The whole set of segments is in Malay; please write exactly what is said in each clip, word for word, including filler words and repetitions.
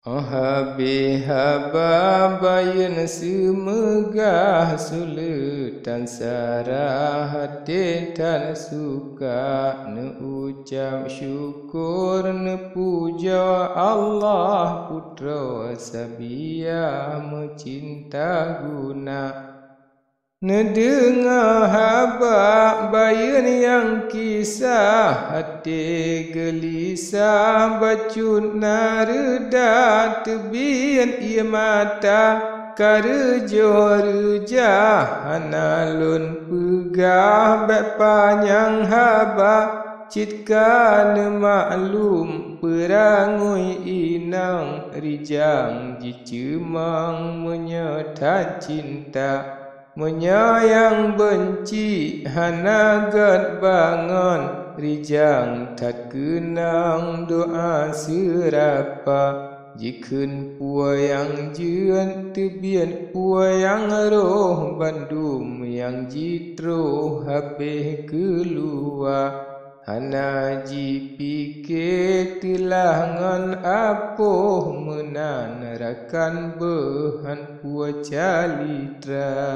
Habis haba bayan semegah suletan sarah hati tan suka ne ucap syukur ne puja Allah putra sabiah mencinta guna. Nedengar haba bayan yang kisah hati gelisah bacut nareda tebian ia mata karejo reja hanalun pegah bek panjang haba citka ne maklum perangui inang rijang jicemang menyertai cinta menyayang benci hanagat bangun rijang tak kenang doa serapa jikun puayang jeun tebian puayang roh bandum yang jitro habis keluar hana ji pikir tilangan apoh menan rakan behan puaca litra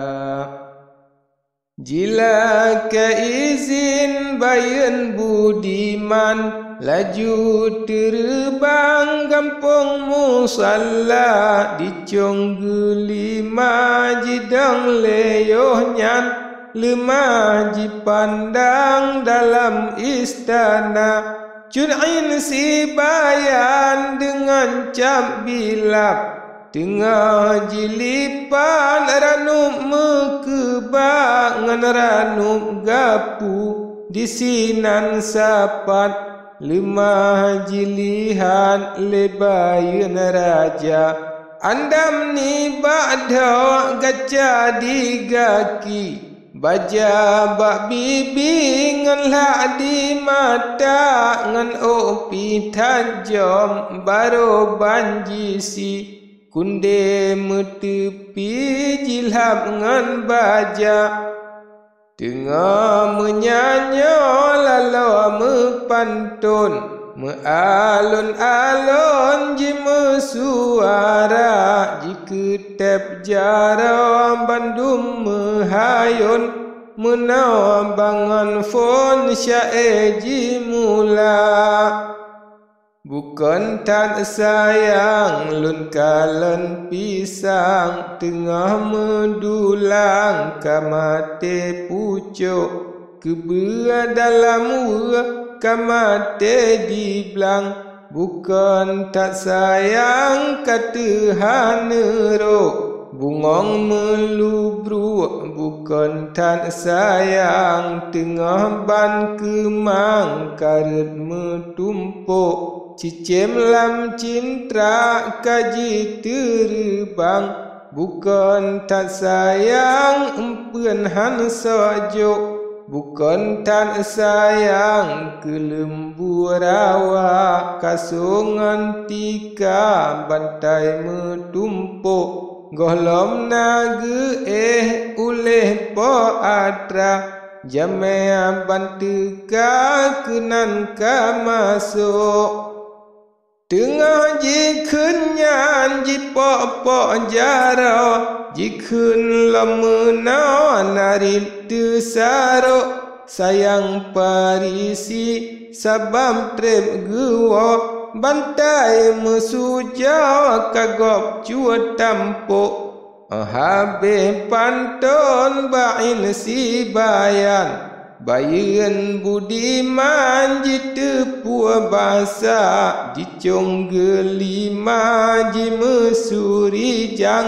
jila ke izin bayan budiman laju terbang kampung musalla dicong gelima jidang leyohnyan lemah dipandang dalam istana Cun'in si bayan dengan cap bilap tengah jilipan ranum mekebak ngan ranum gapu di sinan sapat lemah jilihan lebayan raja andam ni ba'da gaca di gaki baja bak bibi ngan lak di mata ngan opi tajam baro banjisi kunde metepi jilhab ngan baja tengah menyanyi lalau mepantun mealun-alun ji mesuara ji ketep jara bandum mehayun menawa bangan fon syair ji mula bukan tan sayang lun kalen pisang tengah mendulang kamate pucuk kebera dalam ura kamate di belang bukan tak sayang kata hanero bungong melubruk bukan tak sayang tengah ban kemang karet metumpuk cicim lam cinta kaji terbang bukan tak sayang empen han sojuk bukan tan sayang kelembu rawa kasungan tika bantai metumpuk golom naga eh uleh po atra jamea banteka kenan ka masuk tengah jikunyan jipok-pok jara jikun lamena narin tesarok sayang parisi sabam trep gua bantai mesuja kagop cua tampuk habe pantun bain si bayan bayan budiman jitepua basa jicong gelima ji mesuri jang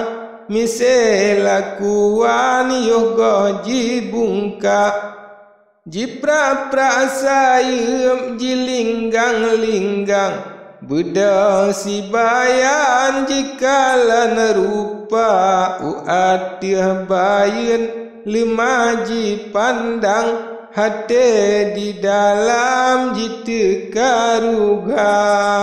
misela kuan yoga ji bungka jipra prasayem ji linggang-linggang beda si bayan jikalan rupa uatih bayan lima ji pandang hati di dalam jitu karuga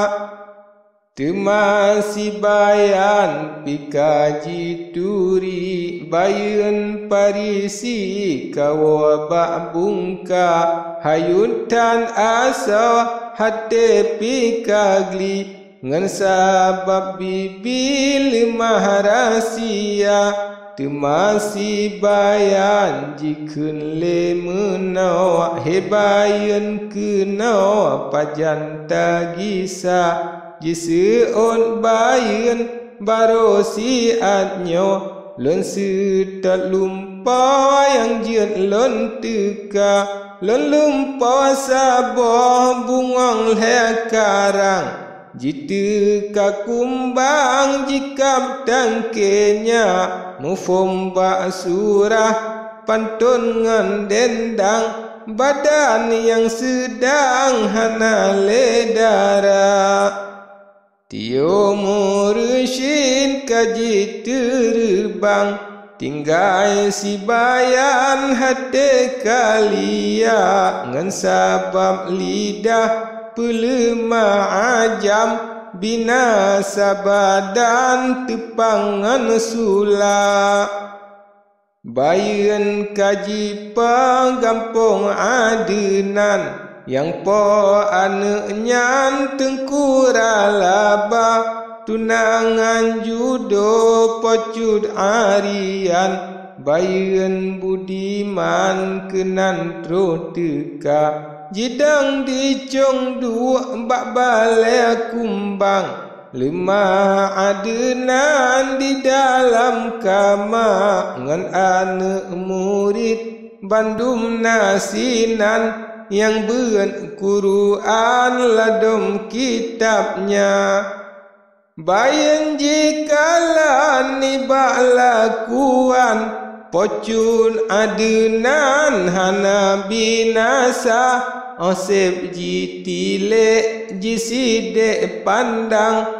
temasi bayan pikaji turi bayan parisi kawabak bungka hayuntan asa hati pikagli ngan sabab bibil maharasia temasi bayan jikeun le menawa hebayeun kenawa pajan tagisa jiseun bayeun barosi atnyo lon setat lumpa yang jieun lon teka lon lumpa saboh bungong le karang jitu kakumbang jikap tangkenya mufum ba surah pantun ngan dendang badan yang sedang hana ledara tio mursyid kaji terbang tinggai si bayan hati kalia ngan sabab lidah pelemah ajam binasa badan tepangan sula bayan kaji pagampung adenan yang po anaknya tengkura laba tunangan judo pocut arian bayan budiman kenan troteka jidang dicong dua mbak balai kumbang lemah adenan di dalam kama ngan anak murid bandum nasinan yang beun Quran ladom kitabnya bayan jikalan nibak lakuan pocun adenan hana binasa osep jitile jiside pandang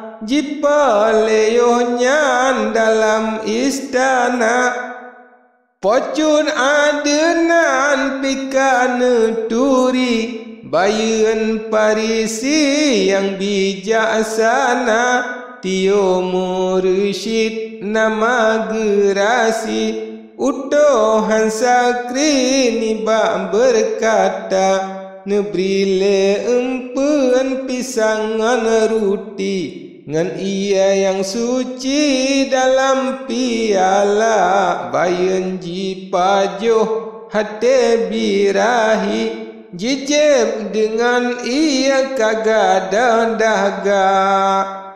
jipaleonyan dalam istana pocun adenan pikane turi bayan parisi yang bijaksana tio mursyid nama gerasi utohan sakri nibak berkata nebrile empen pisangan ruti ngan ia yang suci dalam piala bayan jipajoh hati birahi jijeb dengan ia kagada daga